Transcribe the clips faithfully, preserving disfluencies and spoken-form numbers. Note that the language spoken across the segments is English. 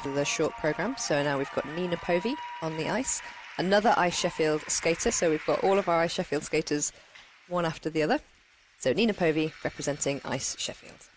after the short programme. So now we've got Nina Povey on the ice, another Ice Sheffield skater. So we've got all of our Ice Sheffield skaters, one after the other. So Nina Povey representing Ice Sheffield.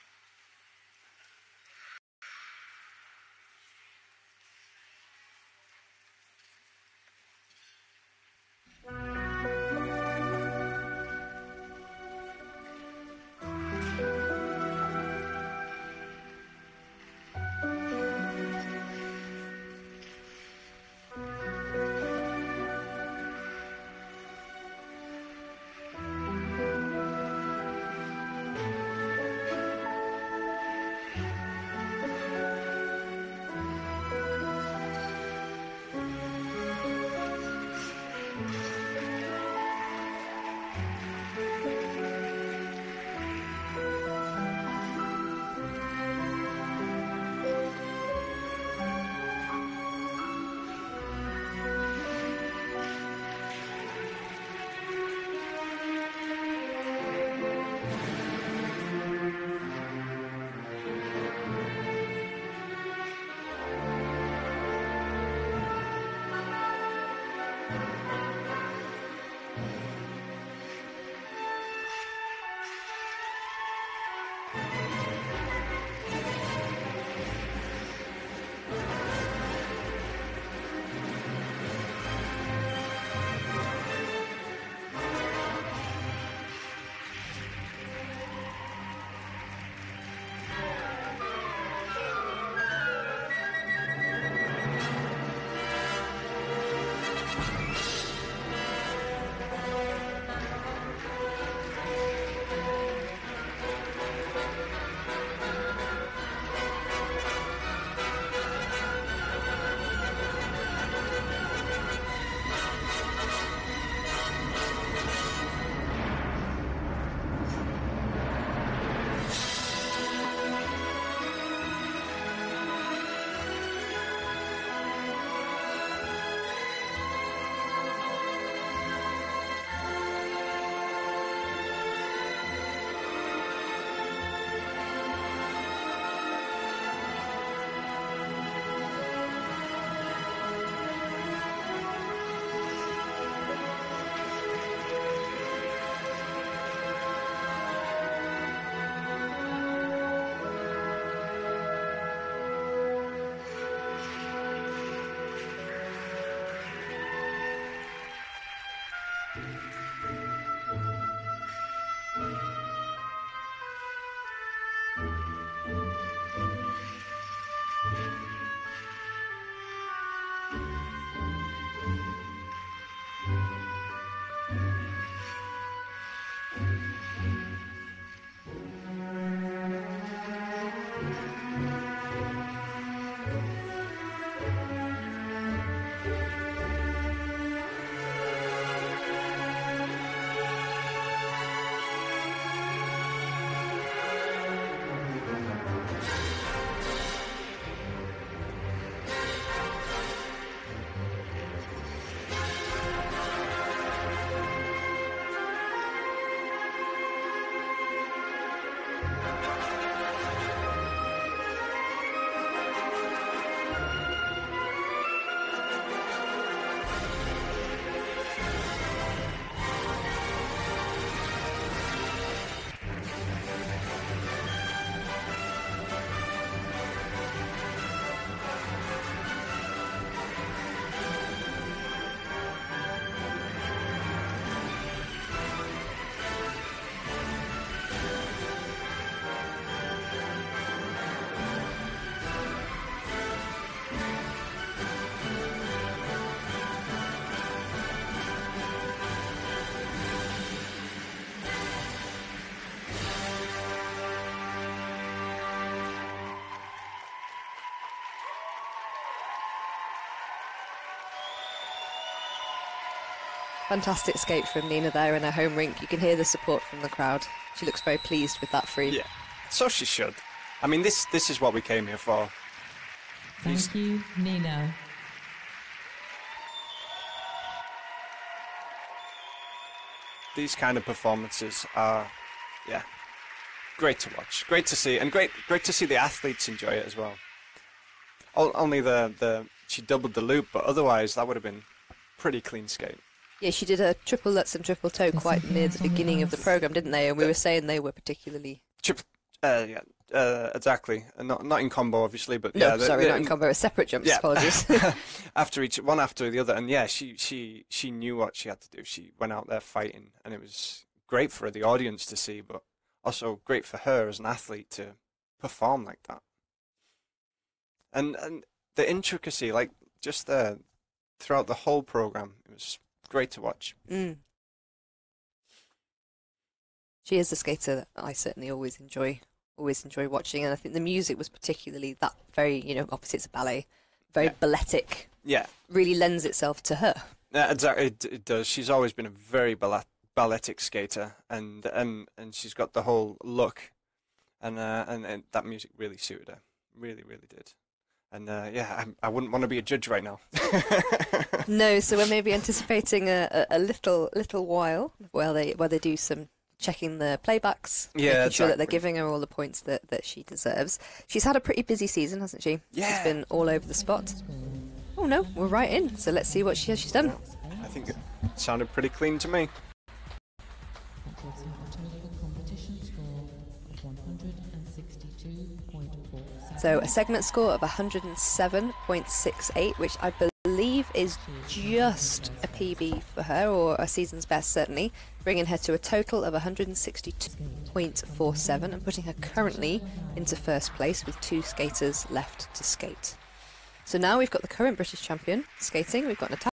Fantastic skate from Nina there in her home rink. You can hear the support from the crowd. She looks very pleased with that free. Yeah, so she should. I mean, this this is what we came here for. Thank These... you, Nina. These kind of performances are, yeah, great to watch, great to see, and great great to see the athletes enjoy it as well. O- only the, the she doubled the loop, but otherwise that would have been pretty clean skate. Yeah, she did a triple Lutz and triple toe quite near the beginning of the program, didn't they? And we were saying they were particularly. Triple, uh, yeah, uh, exactly. Uh, Not not in combo, obviously, but No, yeah. the- sorry, the- not in combo. Separate jumps. Yeah. Apologies. after each one after the other, and yeah, she she she knew what she had to do. She went out there fighting, and it was great for the audience to see, but also great for her as an athlete to perform like that. And and the intricacy, like just there throughout the whole program, it was great to watch. Mm. She is a skater that I certainly always enjoy, always enjoy watching, and I think the music was particularly that very, you know, obviously it's a ballet, very Yeah. balletic. Yeah, Really lends itself to her. yeah, exactly. It, it does. She's always been a very ballet, balletic skater, and and and she's got the whole look, and uh, and and that music really suited her. Really, really did. And uh, yeah, I, I wouldn't want to be a judge right now. No, so we're maybe anticipating a, a, a little little while while they while they do some checking the playbacks, Yeah, making sure that they're exactly. giving her all the points that, that she deserves. She's had a pretty busy season, hasn't she? Yeah. She's been all over the spot. Oh no, we're right in. So let's see what she has she's done. I think it sounded pretty clean to me. That gives her a total competition score of one hundred sixty-two point four seven. So a segment score of one hundred seven point six eight, which I believe is just a P B for her, or a season's best certainly, bringing her to a total of one hundred sixty-two point four seven and putting her currently into first place with two skaters left to skate. So now we've got the current British champion skating, we've got Natasha